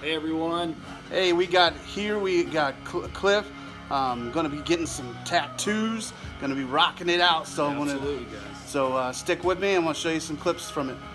Hey everyone. Hey, we got Cliff. Gonna be getting some tattoos. Gonna be rocking it out. So Absolutely, guys. So stick with me. I'm gonna show you some clips from it.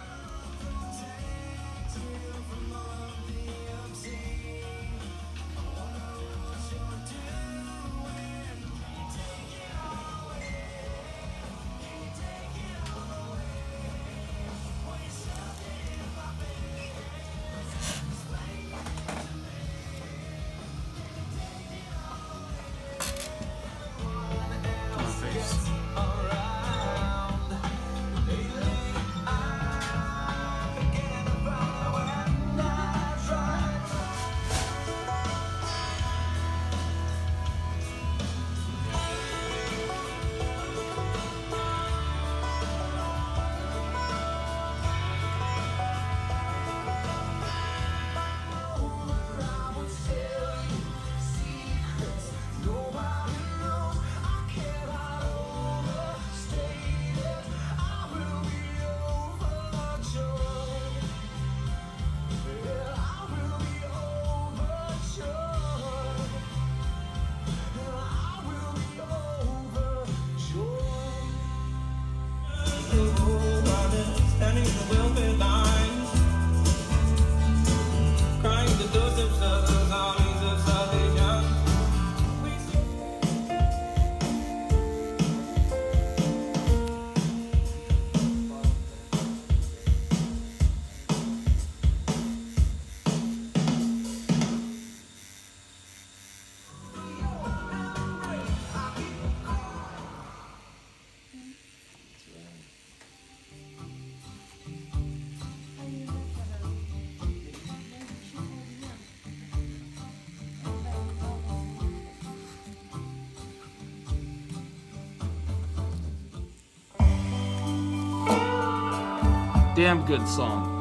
Damn good song.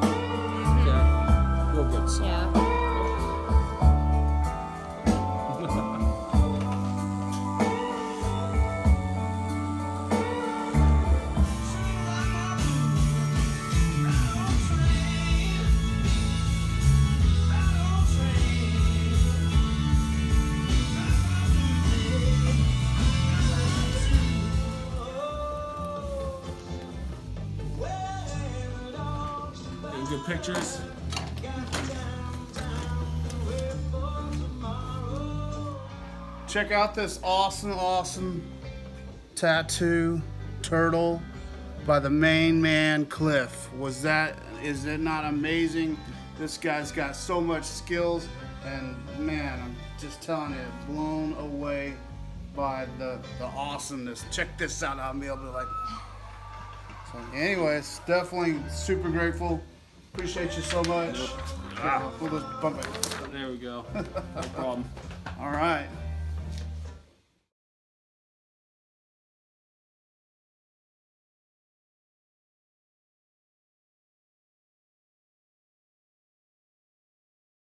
Okay. Real good song. Yeah. Good pictures. Check out this awesome tattoo turtle by the main man Cliff. Is it not amazing? This guy's got so much skills, and man, I'm just telling you, blown away by the awesomeness. Check this out. I'll be able to so anyways, definitely super grateful. Appreciate you so much. Wow. We'll just bump it. There we go. No problem. All right.